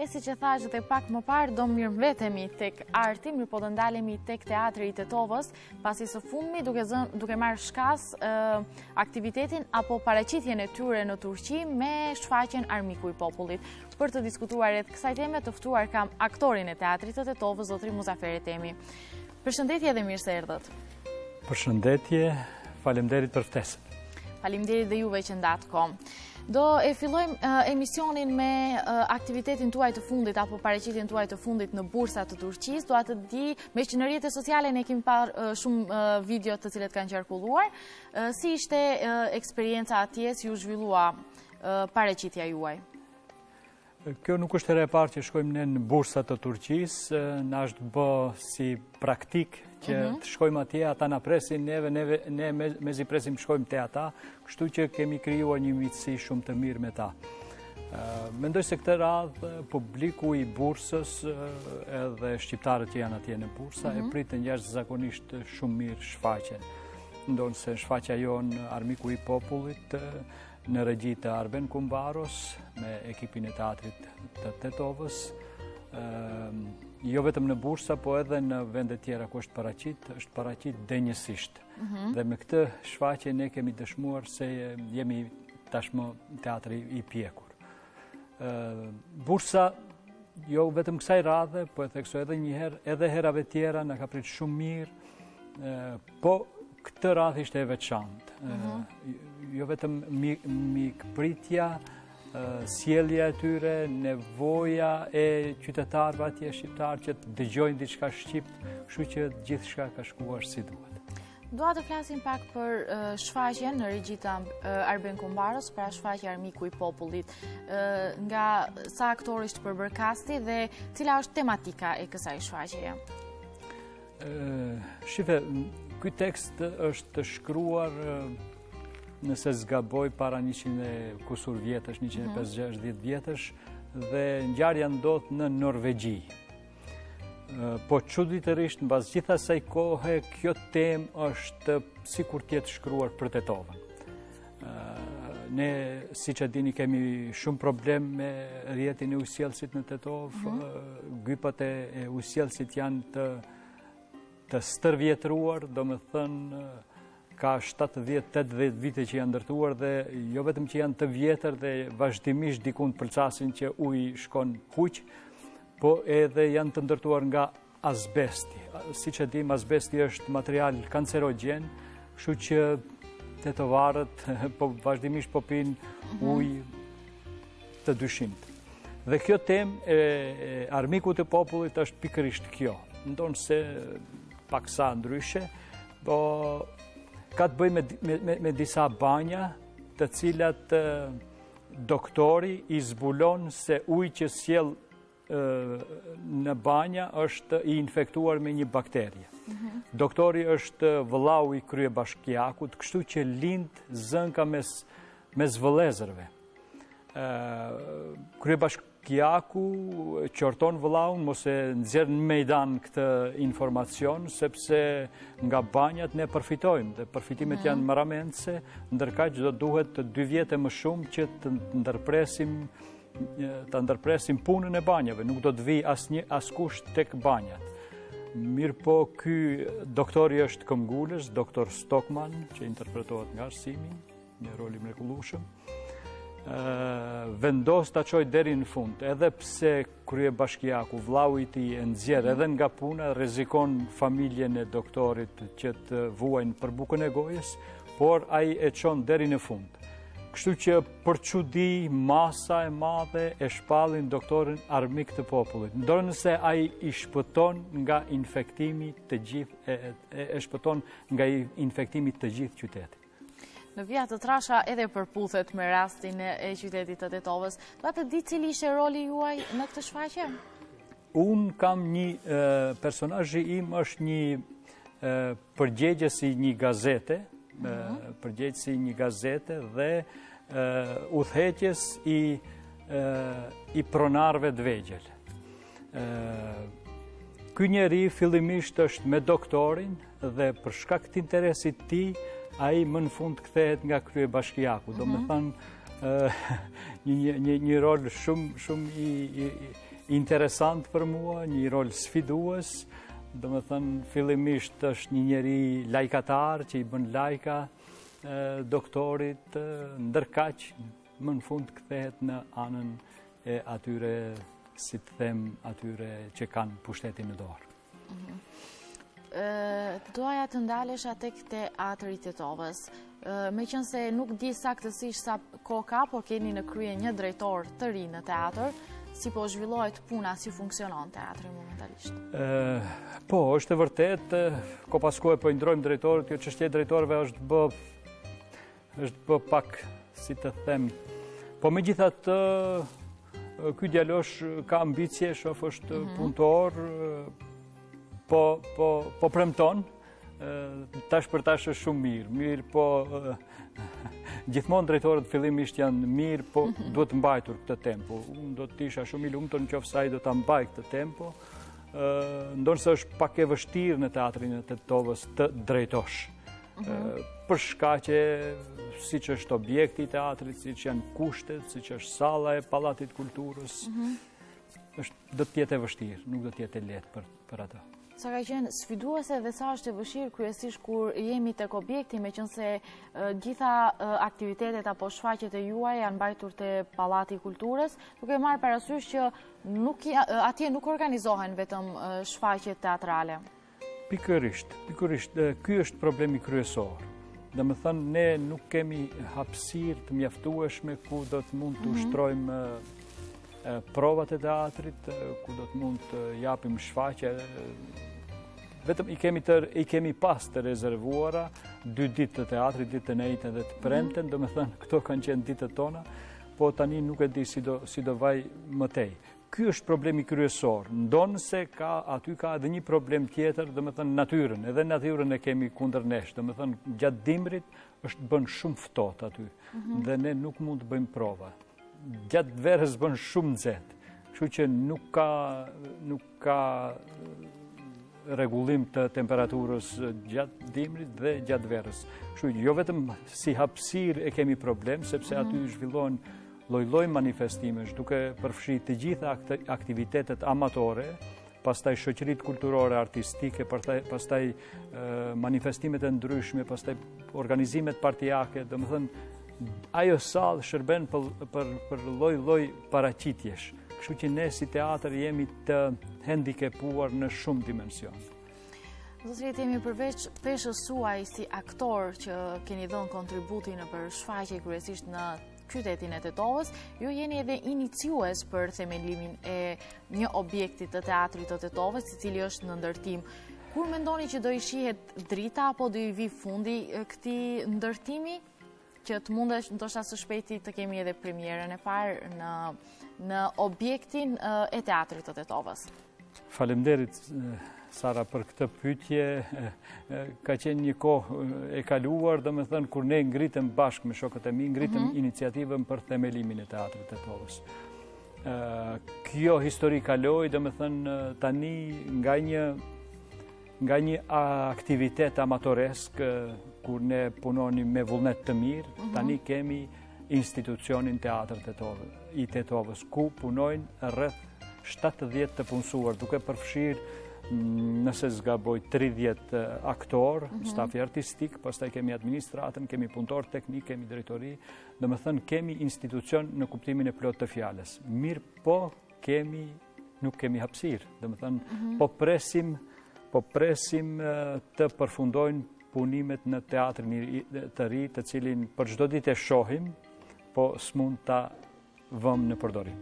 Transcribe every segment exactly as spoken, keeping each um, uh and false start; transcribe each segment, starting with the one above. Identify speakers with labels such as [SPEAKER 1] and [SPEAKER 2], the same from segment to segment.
[SPEAKER 1] E si që thash dhe pak më parë, do mirë vetemi tek arti, mirë po do ndalemi tek teatri i Tetovës, pasi së fundmi duke, zën, duke marrë shkas uh, aktivitetin apo paraqitjen e tyre në Turqi me shfaqjen Armiku i Popullit. Për të diskutuar rreth kësaj teme, të ftuar kam aktorin e teatrit të Tetovës, zotri Muzaffer Etemi. Përshëndetje dhe mirë se erdhët.
[SPEAKER 2] Përshëndetje, faleminderit për ftesën.
[SPEAKER 1] Faleminderit dhe juve që ndatë kom. Do e fillojmë uh, emisionin me uh, aktivitetin tuaj të fundit apo paraqitjen tuaj të fundit në bursat të Turqisë. Dua të di, me që në rrjetet sociale ne kemi parë uh, shumë uh, video të cilet kanë qarkulluar. Uh, si ishte uh, eksperienca atje, si u zhvillua uh, paraqitja juaj?
[SPEAKER 2] Kjo nuk është e parë që shkojmë ne në bursat të Turqisë, na është bë si praktik që uh-huh. të shkojmë atje, ata na presin, neve, neve, ne me, mezi presim shkojmë te ata, kështu që kemi krijuar një miqësi shumë të mirë me ta. Uh, mendoj se këtë radhë publiku i bursës uh, edhe shqiptarët që janë atje në bursa uh-huh. e pritën jashtëzakonisht shumë mirë shfaqjen. Ndonë se shfaqja jonë Armiku i Popullit uh, në regji të Arben Kumbaros me ekipin e teatrit të Tetovës. Uh, jo vetëm në bursa, po edhe në vendet tjera ku është paraqit, është paraqit denjësisht. Mm-hmm. Dhe me këtë shfaqje ne kemi dëshmuar se jemi tashmë teatri i pjekur. Uh, bursa, jo vetëm kësaj radhe, po e theksoj edhe një herë, edhe herave tjera na ka prit shumë mirë, uh, po këtë radhë ishte e veçantë. Mm-hmm. uh, jo vetëm mikpritja, Uh, sjellja e tyre, nevoja e qytetarëve atje shqiptarë që të dëgjojnë diçka shqip, kështu që gjithçka ka shkuar si duhet.
[SPEAKER 1] Dua të flasim pak për uh, shfaqjen në regji të uh, Arben Kumbaros, pra shfaqja Armiku i Popullit. Uh, nga sa aktorë ishte përbër kasti dhe cila është tematika e kësaj shfaqjeje?
[SPEAKER 2] Uh, shife, ky tekst është të shkruar uh, nëse zgaboj para njëqind kusur vjetësh, njëqind e pesëdhjetë gjashtëdhjetë vjetësh, dhe ngjarja ndodh në Norvegji. Po çuditërisht, mbas gjithë asaj kohe, kjo temë është sikur të jetë shkruar për Tetovën. Ne, siç e dini, kemi shumë problem me rrjetin e ujësjellësit në Tetovë. Mm-hmm. Gypat e ujësjellësit janë të, të stërvjetruar, domethënë ka shtatëdhjetë tetëdhjetë vite që janë ndërtuar dhe jo vetëm që janë të vjetër dhe vazhdimisht dikun përcasin që uji shkon huq, po edhe janë të ndërtuar nga azbesti. Siç e dim, azbesti është material kancerogjen, kështu që tetovarët po vazhdimisht po pinë ujë të dyshimt. Dhe kjo temë e, e Armikut të Popullit është pikërisht kjo. Ndonë se paksa ndryshe, po ka të bëj me, me, me disa banja të cilat e, doktori i zbulon se ujë që sjell e, në banja është i infektuar me një bakterie. Mm-hmm. Doktori është vëllau i kryebashkiakut, kështu që lind zënka mes, mes vëllezërve. E, kryebashkiaku qorton vëllaun mos e nxjerr në mejdan këtë informacion, sepse nga banjat ne përfitojmë dhe përfitimet mm. janë marramendse, ndërkaq do duhet të dy vjetë më shumë që të ndërpresim të ndërpresim punën e banjave, nuk do të vi asnjë askush tek banjat. Mirë po, ky doktori është këmbgulës, doktor Stockman, që interpretohet nga Arsimi, një rol i mrekullueshëm. Uh, vendos ta çoj deri në fund, edhe pse kryebashkiaku, vllau i tij e nxjerr edhe nga puna, rrezikon familjen e doktorit që të vuajnë për bukën e gojës, por ai e çon deri në fund. Kështu që për çudi masa e madhe e shpallin doktorin Armik të Popullit. Ndonëse nëse ai i shpëton nga infektimi të gjithë e, e, e shpëton nga infektimi të gjithë qytetit.
[SPEAKER 1] Në vija të trasha edhe përputhet me rastin e qytetit të Tetovës. Do të di cili ishte roli juaj në këtë shfaqje?
[SPEAKER 2] Unë kam një, e, personazhi im është një e, përgjegjës i një gazete, mm-hmm. e, përgjegjës i një gazete dhe e, udhëheqës i, e, i pronarëve të vegjël. E, ky njeri fillimisht është me doktorin dhe për shkak të interesit të tij ai më në fund kthehet nga kryebashkiaku. Do me thënë, një, një, një rol shumë, shumë i, i, interesant për mua, një rol sfidues, do më thënë fillimisht është një njeri lajkatar që i bën lajka doktorit, ndërkaq më në fund kthehet në anën e atyre, si të them, atyre që kanë pushtetin në dorë.
[SPEAKER 1] Doja të ndalesha tek teatri i Tetovës. Me qenë se nuk di saktësisht sa kohë ka, por keni në krye një drejtor të ri në teatr, si po zhvillohet puna, si funksionon teatri momentalisht?
[SPEAKER 2] Po, është e vërtet, ko pas kohë po i ndrojmë drejtorët, kjo çështja e drejtorëve është bë është bë pak, si të them, po megjithatë ky djalosh ka ambicie, shoh është punëtor, po po po premton, tash për tash është shumë mirë, mirë po gjithmonë drejtorët fillimisht janë mirë, po duhet mbajtur këtë tempo. Unë do të isha shumë i lumtur nëse ai do ta mbaj këtë tempo. Ndonë është pak e vështirë në teatrin e Tetovës të drejtosh. Për shkaqe siç është objekti i teatrit, siç janë kushtet, siç është salla e Pallatit Kulturës, është do të jetë e vështirë, nuk do të jetë e lehtë për për atë.
[SPEAKER 1] Sa ka qenë sfiduese dhe sa është e vështirë kryesisht kur jemi tek objekti, meqense gjitha aktivitetet apo shfaqjet e juaj janë mbajtur te Pallati i Kulturës, duke marrë parasysh që nuk atje nuk organizohen vetëm shfaqjet teatrale.
[SPEAKER 2] Pikërisht, pikërisht, ky është problemi kryesor. Domethënë ne nuk kemi hapësirë të mjaftueshme ku do të mund të ushtrojmë provat e teatrit, ku do të mund të japim shfaqje. Vetëm i kemi të i kemi pas të rezervuara dy ditë të teatrit, ditë të nejtë dhe të premten, domethënë këto kanë qenë ditët tona, po tani nuk e di si do si do vaj më tej. Ky është problemi kryesor. Ndonë se ka aty ka edhe një problem tjetër, domethënë natyrën, edhe natyrën e kemi kundër nesh, domethënë gjatë dimrit është bën shumë ftohtë aty dhe ne nuk mund të bëjmë prova. Gjatë verës bën shumë nxehtë, kështu që nuk ka nuk ka rregullim të temperaturës gjatë dimrit dhe gjatë verës. Kështu jo vetëm si hapësirë e kemi problem, sepse aty zhvillohen lloj-lloj manifestimesh, duke përfshirë të gjitha aktivitetet amatore, pastaj shoqëritë kulturore, artistike, pastaj manifestimet e ndryshme, pastaj organizimet partijake, domethënë ajo sallë shërben për, për, për lloj-lloj paraqitjesh. Kështu që ne si teatr jemi të hendikepuar në shumë dimension.
[SPEAKER 1] Zotëri, jemi përveç peshës suaj si aktor që keni dhënë kontributin në për shfaqje kryesisht në qytetin e Tetovës, ju jeni edhe iniciues për themelimin e një objekti të teatrit të Tetovës, i cili është në ndërtim. Kur mendoni që do i shihet drita apo do i vi fundi këtij ndërtimi? Që të mundesh ndoshta së shpejti të kemi edhe premierën e parë në në objektin e teatrit të Tetovës.
[SPEAKER 2] Faleminderit Sara për këtë pyetje. Ka qenë një kohë e kaluar, domethënë kur ne ngritëm bashkë me shokët e mi, ngritëm iniciativën për themelimin e teatrit të Tetovës. Kjo histori kaloi, domethënë tani nga një nga një aktivitet amatoresk, kur ne punonim me vullnet të mirë, tani kemi institucionin teatr i Tetovës, ku punojnë rreth shtatëdhjetë të punësuar, duke përfshirë, nëse zgaboj, tridhjetë aktor, stafi artistik, pastaj kemi administratën, kemi punëtor teknik, kemi drejtori, domethënë kemi institucion në kuptimin e plot të fjalës. Mirë po kemi, nuk kemi hapësirë, domethënë po presim po presim të përfundojnë punimet në teatrin të ri, të cilin për çdo ditë e shohim, po s'mund ta vëmë në përdorim.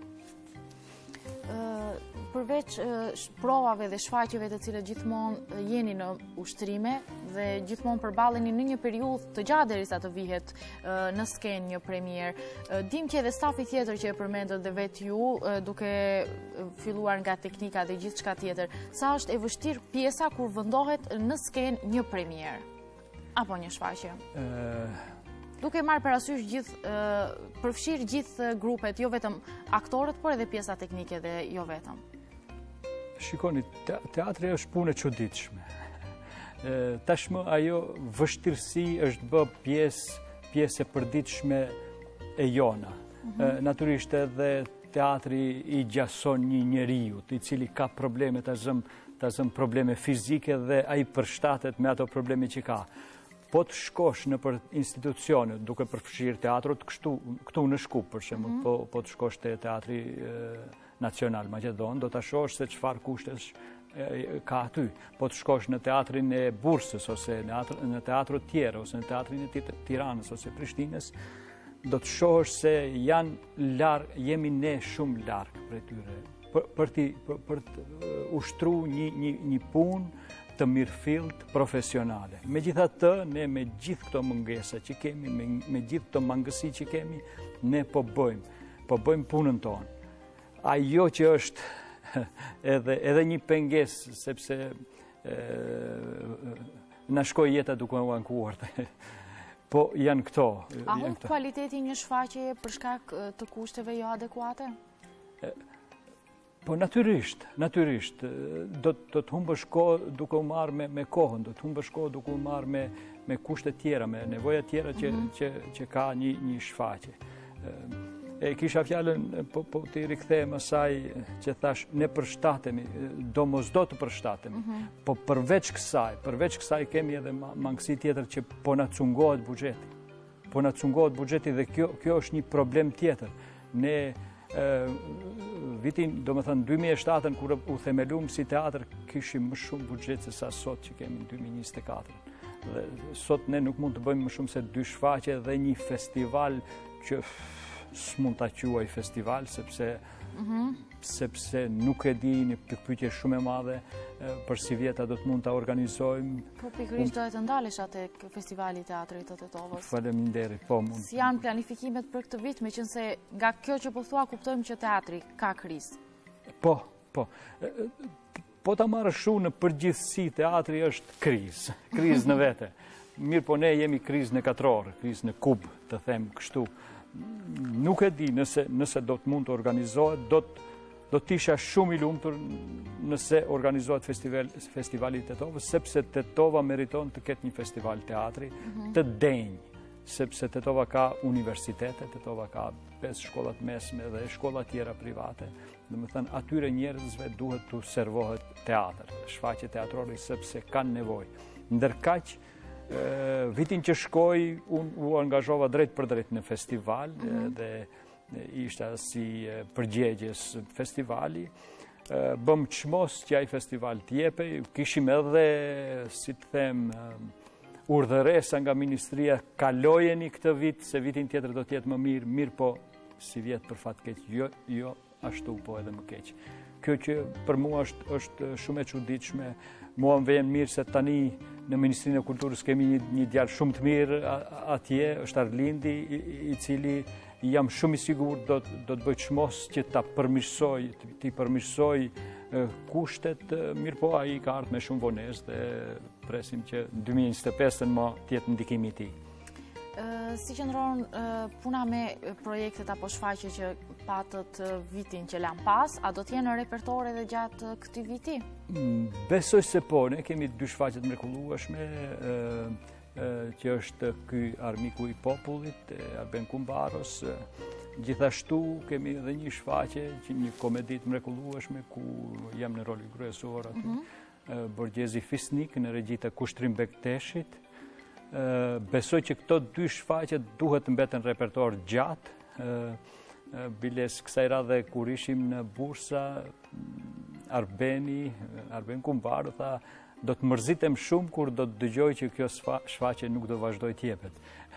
[SPEAKER 1] Përveç provave dhe shfaqjeve të cilët gjithmonë jeni në ushtrime dhe gjithmonë përballeni në një periudhë të gjatë derisa të vihet në skenë një premier. Dim që edhe stafi tjetër që e përmendët dhe vetë ju, duke filluar nga teknika dhe gjithçka tjetër, sa është e vështirë pjesa kur vendohet në skenë një premier apo një shfaqje? Duke marrë parasysh gjithë, përfshirë gjithë grupet, jo vetëm aktorët, por edhe pjesa teknike dhe jo vetëm.
[SPEAKER 2] Shikoni, teatri është punë e çuditshme. Tashmë ajo vështirësi është bë pjesë pjesë e përditshme e jona. Natyrisht edhe teatri i gjason një njeriu, i cili ka probleme, ta zëm, ta zëm probleme fizike dhe ai përshtatet me ato probleme që ka. Po të shkosh në për institucione, duke përfshirë teatrot, kështu, këtu në Shkup, për shembull, mm -hmm. po, po të shkosh te Teatri e, Nacional Maqedon, do ta shohësh se çfarë kushtesh e, ka aty. Po të shkosh në teatrin e Bursës, ose në, atr, në teatrot tjera, ose në teatrin e Tiranës, ose Prishtinës, do të shohësh se janë larg, jemi ne shumë larg prej tyre. Për, për, ti, për, për të ushtru një, një, një punë të mirëfillt profesionale. Megjithatë, ne me gjithë këto mungesa që kemi, me, me gjithë këto mangësi që kemi, ne po bëjmë, po bëjmë punën tonë. Ajo që është edhe, edhe një pengesë, sepse e, na shkoi jeta duke u ankuar. Po janë këto.
[SPEAKER 1] A humb kualiteti një shfaqjeje për shkak të kushteve jo adekuate?
[SPEAKER 2] E, Po natyrisht, natyrisht, do, do të humbësh kohë duke u marrë me, me kohën, do të humbësh kohë duke u marrë me, me kushte tjera, me nevoja tjera që, mm -hmm. që, që ka një, një shfaqje. E kisha fjalën, po, po të rikthehem asaj që thash, ne përshtatemi, do mos do të përshtatemi, mm -hmm. po përveç kësaj, përveç kësaj kemi edhe mangësi tjetër që po na cungohet buxheti. Po na cungohet buxheti dhe kjo, kjo është një problem tjetër. Ne vitin, do më thënë, dy mijë e shtatë, kur u themelum si teatr, kishim më shumë buxhet se sa sot që kemi në dy mijë e njëzet e katër. Dhe sot ne nuk mund të bëjmë më shumë se dy shfaqje dhe një festival që s'mund ta quaj festival, sepse mm -hmm. sepse nuk e di, një pikpyetje shumë e madhe për si vjeta do të mund ta organizojmë.
[SPEAKER 1] Po pikërisht do të ndalesh atë festivali i teatrit të Tetovës.
[SPEAKER 2] Faleminderit, po mund.
[SPEAKER 1] Si janë planifikimet për këtë vit, meqense nga kjo që po thua kuptojmë që teatri ka krizë?
[SPEAKER 2] Po, po. Po ta marrësh shu në përgjithësi, teatri është krizë, krizë në vete. Mirë, po ne jemi krizë në katror, krizë në kub, të them kështu. Nuk e di nëse, nëse do të mund të organizohet, do të do të isha shumë i lumtur nëse organizohet festival, festivali i Tetovës, sepse Tetova meriton të ketë një festival teatri mm -hmm. të denjë, sepse Tetova ka universitete, Tetova ka pesë shkollat mesme dhe shkolla tjera private. Dhe më thënë, atyre njerëzve duhet të servohet teatr, shfaqje teatrore, sepse kanë nevojë. Ndërkaq, vitin që shkoj, unë u angazhova drejt për drejt në festival mm -hmm. dhe ishta si përgjegjes festivali. Bëm çmos që ai festival t'jepej, kishim edhe, si të them, urdhëresa nga ministria, kalojeni këtë vit, se vitin tjetër do t'jetë më mirë, mirë po si vjetë për fat keq, jo, jo ashtu po edhe më keq. Kjo që për mua është, është shumë e çuditshme. Mua më vjen mirë se tani në Ministrinë e Kulturës kemi një, një djalë shumë të mirë atje, është Arlindi, i, i cili jam shumë i sigur do, do të bëj çmos që ta përmirësoj, ti përmirësoj kushtet, mirë po ai ka ardhur me shumë vonesë dhe presim që në dy mijë e njëzet e pesë më tjetë ndikimi i tij.
[SPEAKER 1] Si qëndron puna me projektet apo shfaqje që patët vitin që lan pas, a do t'jenë në repertor edhe gjatë këtij viti?
[SPEAKER 2] Besoj se po, ne kemi dy shfaqje të mrekullueshme, që është ky Armiku i Popullit, Arben Kumbaros. Gjithashtu kemi edhe një shfaqje, që një komedi të mrekullueshme, ku jam në rolin kryesor aty, mm -hmm. Borgjezi Fisnik në regji të Kushtrim Bekteshit. Besoj që këto dy shfaqje duhet të mbeten repertor gjatë. Biles kësaj radhe kur ishim në Bursa, Arbeni, Arben Kumbaro tha, do të mërzitem shumë kur do të dëgjoj që kjo shfaqje nuk do vazhdoj t'jepet.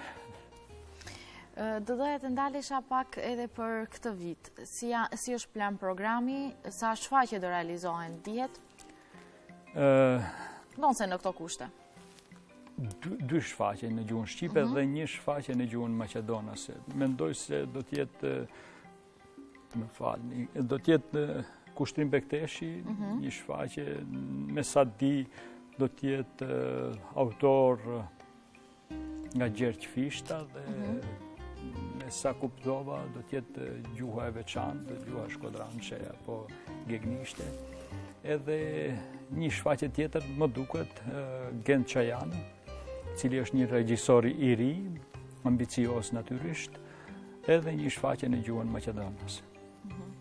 [SPEAKER 1] Do doja të ndalesha pak edhe për këtë vit. Si, ja, si është plan programi, sa shfaqje do realizohen, dihet? Uh, Donë se në këto kushte.
[SPEAKER 2] Dy, dy shfaqje në gjuhën Shqipe uh -huh. dhe një shfaqje në gjuhën Maqedonase. Mendoj se do t'jetë, më falni, do t'jetë Kushtrim Bekteshi, uh -huh. një shfaqje, me sa di, do t'jetë uh, autor uh, nga Gjergj Fishta dhe uh -huh. me sa kuptova, do t'jetë uh, gjuha e veçantë, gjuha shkodrançe apo gegnishte. Edhe një shfaqje tjetër, më duket, uh, Gent Çajani, cili është një regjisor i ri, ambicios natyrisht, edhe një shfaqje në gjuhën Maqedonase. Uh -huh.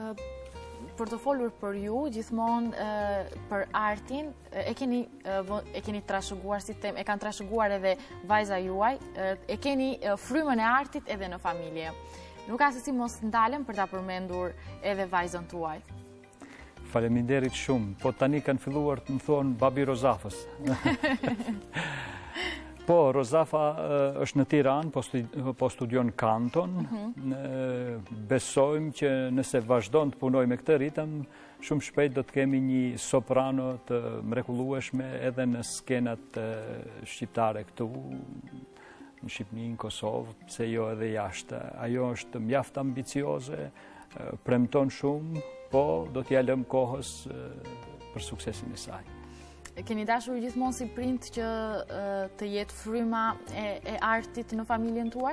[SPEAKER 1] Për të folur për ju, gjithmonë për artin, e keni, e keni trashëguar, si tem, e kanë trashëguar edhe vajza juaj, e keni frymën e artit edhe në familje. Nuk ka se si mos ndalem për ta përmendur edhe vajzën tuaj.
[SPEAKER 2] Faleminderit shumë, po tani kanë filluar të më thonë babi Rozafës. Po, Rozafa është në Tiranë, po studion kanton. Besojmë që nëse vazhdon të punoj me këtë ritëm, shumë shpejt do të kemi një soprano të mrekullueshme edhe në skenat shqiptare këtu, në Shqipëni, në Kosovë, pse jo edhe jashtë. Ajo është mjaft ambicioze, premton shumë, po do t'ja lëm kohës për suksesin e saj.
[SPEAKER 1] Keni dashur gjithmonë si prind që të jetë fryma e artit në familjen tuaj?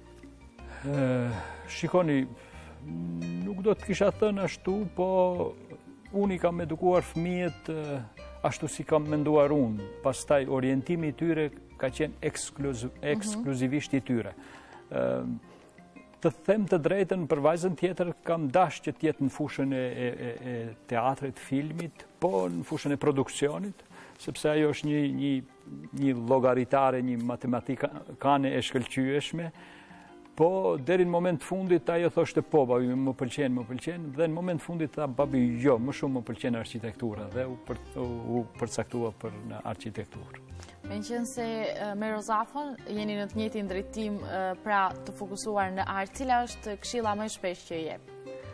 [SPEAKER 2] Shikoni, nuk do të kisha thënë ashtu, po unë i kam edukuar fëmijët ashtu si kam menduar unë. Pastaj orientimi i tyre ka qenë ekskluzivisht i tyre. Të them të drejtën, për vajzën tjetër kam dash që tjetë në fushën e teatrit, filmit, po në fushën e produksionit, sepse ajo është një logaritare, një matematikane e shkëlqyeshme, po deri në moment fundit ajo thoshte po, babi, më pëlqen, më pëlqen, dhe në moment fundit tha babi, jo, më shumë më pëlqen arkitektura, dhe u përcaktua për në arkitekturë.
[SPEAKER 1] Me qenë se me Rozafën jeni në të njëjtin drejtim, pra të fokusuar në art, cila është këshilla më shpesh që jep?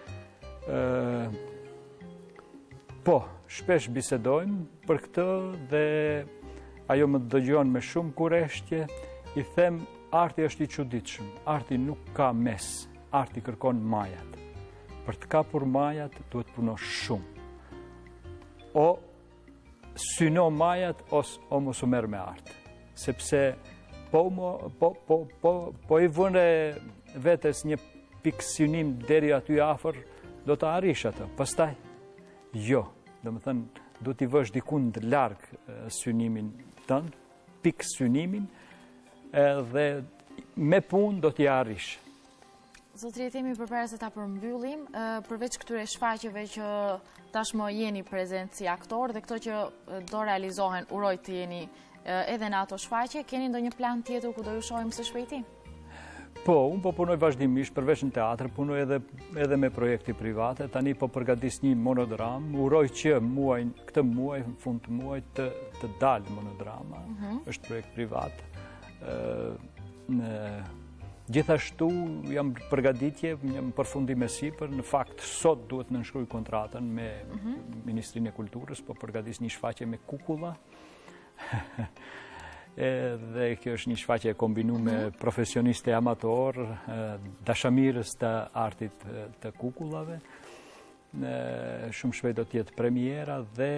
[SPEAKER 2] Po, shpesh bisedojmë për këtë dhe ajo më dëgjon me shumë kureshtje, i them arti është i çuditshëm, arti nuk ka mes, arti kërkon majat. Për të kapur majat duhet punosh shumë. O syno majat o mos u merr me art. Sepse po, po, po, po, po i vënë vetes një pikë synim deri aty afër, do të arrish atë. Pastaj, jo. Do më thënë, do t'i vësh dikun të largë synimin tënë, pikë synimin, dhe me punë do t'i arrish.
[SPEAKER 1] Zotri, jemi përpara se ta përmbyllim, përveç këtyre shfaqjeve që tashmë jeni prezent si aktor dhe këto që do realizohen, uroj të jeni edhe në ato shfaqje, keni ndonjë plan tjetër ku do ju shohim së shpejti?
[SPEAKER 2] Po, unë po punoj vazhdimisht, përveç në teatr, punoj edhe me projekte private, tani po përgatis një monodram, uroj që muaj, këtë muaj, në fund të muaj, të dalë monodrama, është projekt privat. Gjithashtu jam përgatitje, jam përfundim e sipër, në fakt sot duhet nënshkruaj kontratën me Ministrinë e Kulturës, po përgatis një shfaqje me kukulla. Dhe kjo është një shfaqje e kombinu me profesioniste amator, dashamirës të artit të kukullave. Shumë shpejt do t'jetë premiera dhe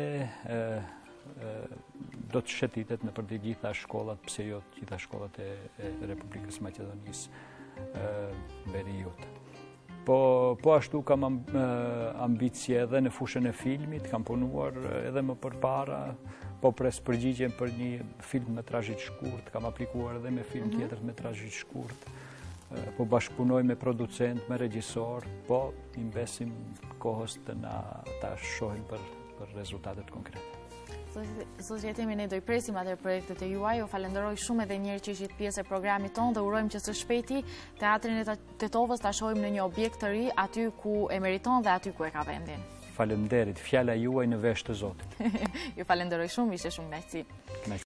[SPEAKER 2] do të shetitet në për të gjitha shkollat, pse jo të gjitha shkollat e Republikës Maqedonisë Veriut. Po ashtu kam ambicje edhe në fushën e filmit, kam punuar edhe më përpara, po pres përgjigjen për një film metrazhit shkurt, kam aplikuar edhe me film tjetër metrazhit shkurt, po bashkëpunoj me producent, me regjisor, po i mbesim kohës të na ta shohim për rezultatet konkrete.
[SPEAKER 1] Zotri Etemi, ne do i presim atër projektet e juaj, o falenderoj shumë edhe njerë që ishit pjesë e programit tonë dhe urojmë që së shpejti Teatrin e Tetovës ta shohim në një objekt të ri aty ku e meriton dhe aty ku e ka vendin.
[SPEAKER 2] Falenderit, fjala juaj në vesh të Zotit.
[SPEAKER 1] Ju falenderoj shumë, ishe shumë kënaqësi.